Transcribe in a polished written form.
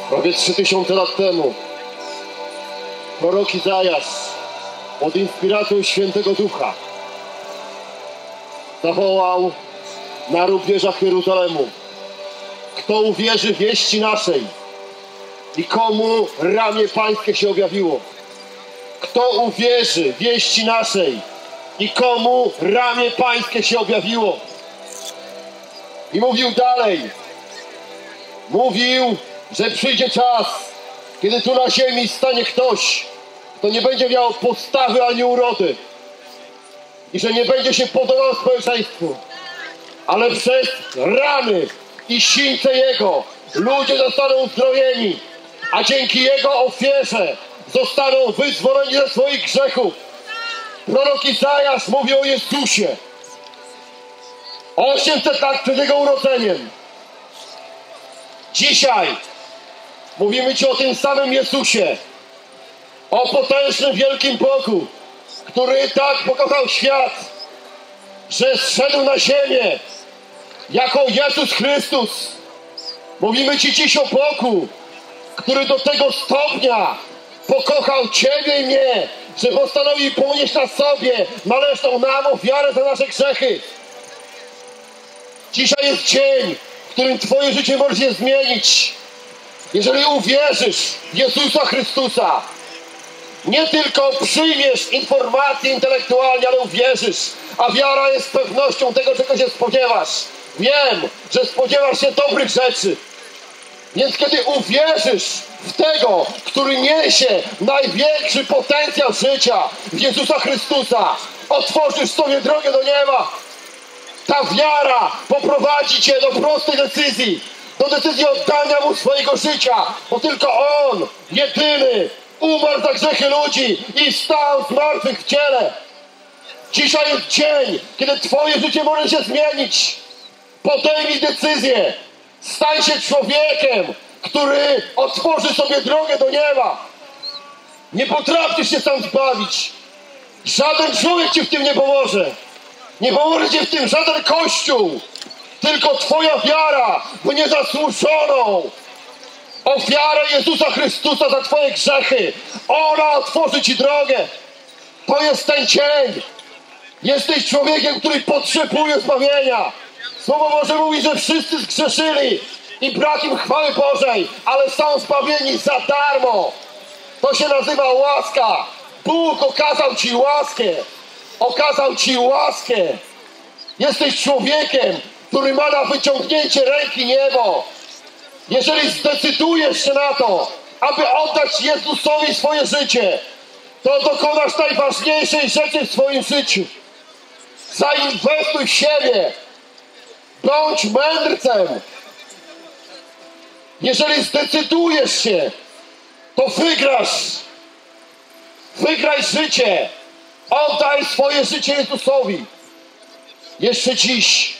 Prawie 3000 lat temu prorok Izajasz pod inspiracją Świętego Ducha zawołał na rubieżach Jeruzalemu: kto uwierzy wieści naszej i komu ramię pańskie się objawiło? Kto uwierzy wieści naszej i komu ramię pańskie się objawiło? I mówił dalej. Mówił, że przyjdzie czas, kiedy tu na ziemi stanie ktoś, kto nie będzie miał postawy ani urody i że nie będzie się podobał społeczeństwu, ale przez rany i sińce Jego ludzie zostaną uzdrowieni, a dzięki Jego ofierze zostaną wyzwoleni ze swoich grzechów. Prorok Izajasz mówi o Jezusie 800 lat przed Jego urodzeniem. Dzisiaj mówimy Ci o tym samym Jezusie, o potężnym, wielkim Bogu, który tak pokochał świat, że zszedł na ziemię jako Jezus Chrystus. Mówimy Ci dziś o Bogu, który do tego stopnia pokochał Ciebie i mnie, że postanowił ponieść na sobie należną nam ofiarę za nasze grzechy. Dzisiaj jest dzień, w którym Twoje życie może się zmienić. Jeżeli uwierzysz w Jezusa Chrystusa, nie tylko przyjmiesz informacje intelektualnie, ale uwierzysz, a wiara jest pewnością tego, czego się spodziewasz. Wiem, że spodziewasz się dobrych rzeczy. Więc kiedy uwierzysz w tego, który niesie największy potencjał życia, w Jezusa Chrystusa, otworzysz sobie drogę do nieba. Ta wiara poprowadzi Cię do prostej decyzji, do decyzji oddania Mu swojego życia, bo tylko On, jedyny, umarł za grzechy ludzi i wstał z martwych w ciele. Dzisiaj jest dzień, kiedy Twoje życie może się zmienić. Podejmij decyzję. Stań się człowiekiem, który otworzy sobie drogę do nieba. Nie potrafisz się sam zbawić. Żaden człowiek Ci w tym nie pomoże. Nie pomoże Ci w tym żaden Kościół. Tylko Twoja wiara w niezasłużoną ofiarę Jezusa Chrystusa za Twoje grzechy. Ona otworzy Ci drogę. To jest ten dzień. Jesteś człowiekiem, który potrzebuje zbawienia. Słowo Boże mówi, że wszyscy zgrzeszyli i brak im chwały Bożej, ale są zbawieni za darmo. To się nazywa łaska. Bóg okazał Ci łaskę. Okazał Ci łaskę. Jesteś człowiekiem, który ma na wyciągnięcie ręki niebo. Jeżeli zdecydujesz się na to, aby oddać Jezusowi swoje życie, to dokonasz najważniejszej rzeczy w swoim życiu. Zainwestuj w siebie. Bądź mędrcem. Jeżeli zdecydujesz się, to wygrasz. Wygraj życie. Oddaj swoje życie Jezusowi. Jeszcze dziś